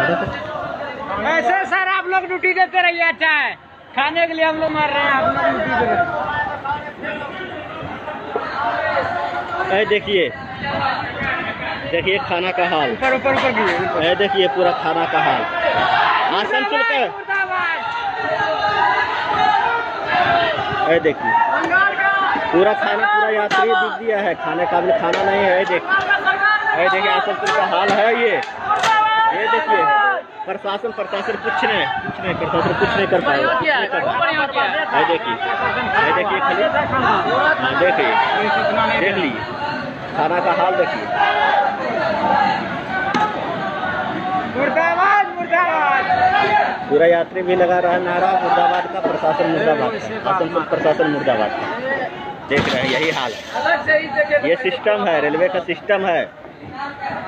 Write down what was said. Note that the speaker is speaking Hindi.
ऐसे सर आप लोग ड्यूटी देते रहिए, अच्छा है, खाने के लिए हम लोग मार रहे हैं, आप लोग ड्यूटी दे रहे हैं। देखिए देखिए खाना का हाल, ऊपर ऊपर ऊपर भी देखिए पूरा खाना का हाल। आसन शुल्क देखिए पूरा खाना, पूरा यात्री दिख दिया है, खाने का भी खाना नहीं है। देखिए आसनसोल का हाल है ये देखिए। प्रशासन कुछ नहीं प्रशासन कुछ नहीं कर पाएगा। देखिए खाली देख लीजिए खाना का हाल देखिए। मुर्दाबाद मुर्दाबाद। पूरा यात्री भी लगा रहा है नारा मुर्दाबाद का, प्रशासन मुर्दाबाद का, आसनसोल प्रशासन मुर्दाबाद का। देख रहे हैं यही हाल है, ये सिस्टम है, रेलवे का सिस्टम है।